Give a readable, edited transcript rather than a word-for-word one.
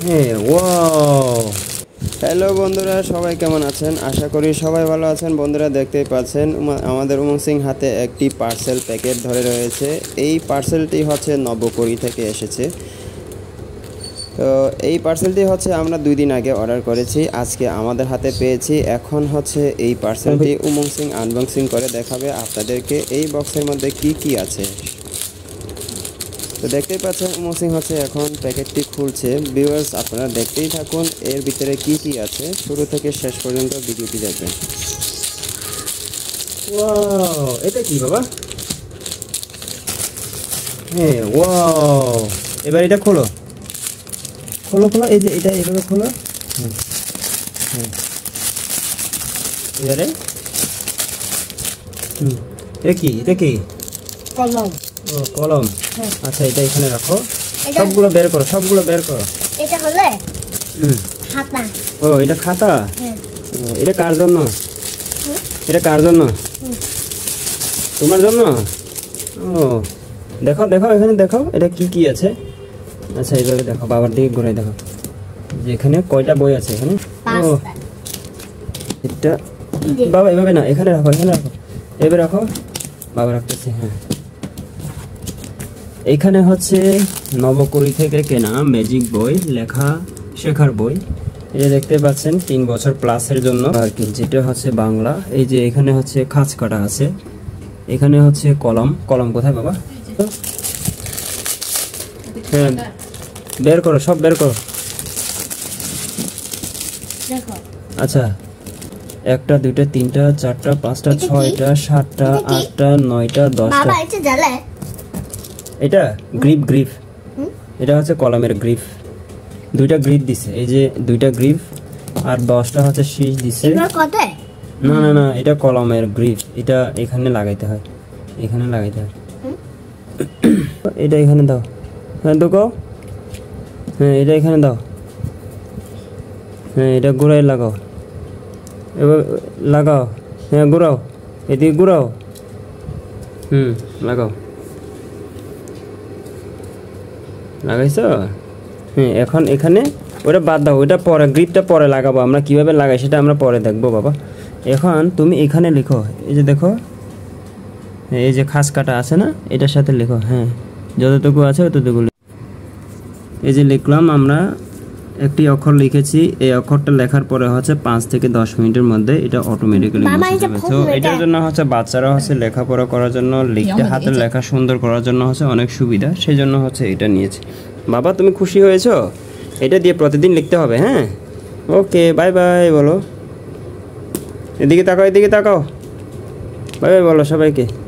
হ্যাঁ, wow. Hello বন্ধুরা, সবাই কেমন আছেন? আশা করি সবাই ভালো আছেন। বন্ধুরা, দেখতেই পাচ্ছেন আমাদের উমং সিং হাতে একটি পার্সেল প্যাকেট ধরে রয়েছে। এই পার্সেলটি হচ্ছে নবকড়ি থেকে এসেছে। তো এই পার্সেলটি হচ্ছে আমরা 2 দিন আগে অর্ডার করেছি, আজকে আমাদের হাতে পেয়েছি। এখন হচ্ছে এই পার্সেলটি উমং সিং আনবক্সিং করে দেখাবে আপনাদেরকে এই বক্সের মধ্যে কি কি আছে। তো দেখতেই পাচ্ছেন উমং সিং হচ্ছে এখন প্যাকেটটি খুলছে। ভিউয়ার্স, আপনারা দেখতেই থাকুন এর ভিতরে কি কি আছে, শুরু থেকে শেষ পর্যন্ত ভিডিওটি দেখবেন। ওয়াও, এটা কি বাবা? হ্যাঁ, ওয়াও। এবার এটা খোলো খোলো খোলো, এই যে এটা এভাবে খোলো। এবারে এটা কি? এটা কি? কলম। ও, কলম। আচ্ছা, এটা এখানে রাখো। সবগুলো বের করো, সবগুলো বের করো। এটা হলে খাতা। ও, এটা খাতা। এটা কার জন্য? এটা কার জন্য? তোমার জন্য? ও, দেখো দেখো, এখানে দেখো এটা কি কি আছে। আচ্ছা, এইভাবে দেখো, বাবার দিকে ঘুরে দেখো যে এখানে কয়টা বই আছে এখানে। ও, এটা বাবা এভাবে না, এখানে রাখো, এখানে রাখো, এভাবে রাখো। বাবা রাখতেছে। হ্যাঁ, এখানে হচ্ছে নবকড়ি থেকে কেনা ম্যাজিক বই, লেখা শেখার বই। এটা দেখতে পাচ্ছেন 3 বছর প্লাসের জন্য আর কি, যেটা হচ্ছে বাংলা। এই যে এখানে হচ্ছে খাঁজ কাটা আছে, এখানে হচ্ছে কলম। কলম কোথায় বাবা? হ্যাঁ, বের করো, সব বের করো। আচ্ছা, 1টা 2টা 3টা 4টা 5টা 6টা 7টা 8টা 9টা 10টা। এটা গ্রিপ, গ্রিপ। এটা হচ্ছে কলমের গ্রিপ। 2টা গ্রিপ দিছে, এই যে 2টা গ্রিপ, আর 10টা হচ্ছে শীষ দিছে। না না না, এটা কলমের গ্রিপ। এটা এখানে লাগাইতে হয়, এখানে লাগাইতে হয়। এটা এখানে দাও। হ্যাঁ, দেখো। হ্যাঁ, এটা এখানে দাও। হ্যাঁ, এটা ঘুরাই লাগাও, এবার লাগাও। হ্যাঁ, ঘুরাও, এদিকে ঘুরাও। লাগাও। লাগাইছো? হ্যাঁ, এখন এখানে ওটা বাদ দাও, ওটা পরে, গ্রিপটা পরে লাগাবো। আমরা কিভাবে লাগাই সেটা আমরা পরে দেখবো বাবা। এখন তুমি এখানে লিখো, এই যে দেখো, এই যে খাস কাটা আছে না, এটার সাথে লিখো। হ্যাঁ, যতটুকু আছে ততটুকু। এই যে লিখলাম, আমরা একটি অক্ষর লিখেছি। এই অক্ষরটা লেখার পরে হচ্ছে 5 থেকে 10 মিনিটের মধ্যে এটা অটোমেটিক্যালি মুছে যাবে। তো এটার জন্য হচ্ছে বাচ্চারা হচ্ছে লেখাপড়া করার জন্য, লিখতে হাতের লেখা সুন্দর করার জন্য হচ্ছে অনেক সুবিধা, সেই জন্য হচ্ছে এটা নিয়েছি। বাবা, তুমি খুশি হয়েছো? এটা দিয়ে প্রতিদিন লিখতে হবে। হ্যাঁ, ওকে, বাই বাই বলো। এদিকে তাকাও, এদিকে তাকাও, বাই বাই বলো সবাইকে।